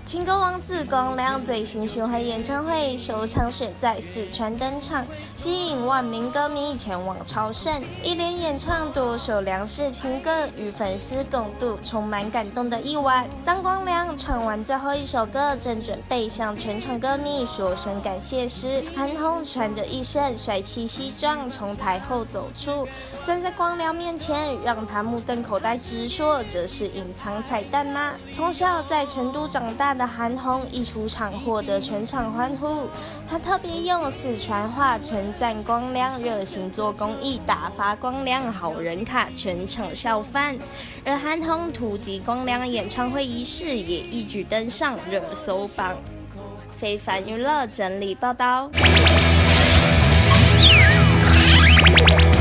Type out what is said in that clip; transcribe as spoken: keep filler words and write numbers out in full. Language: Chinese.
情歌王子光良最新巡回演唱会首场选在四川登场，吸引万名歌迷前往朝圣，一连演唱多首梁氏情歌，与粉丝共度充满感动的一晚。当光良唱完最后一首歌，正准备向全场歌迷说声感谢时，韩红穿着一身帅气西装从台后走出，站在光良面前，让他目瞪口呆，直说这是隐藏彩蛋吗？从小在成都长大的韩红一出场获得全场欢呼，她特别用四川话称赞光良热心做公益，大发光良好人卡，全场笑翻。而韩红突击光良演唱会仪式也一举登上热搜榜。非凡娱乐整理报道。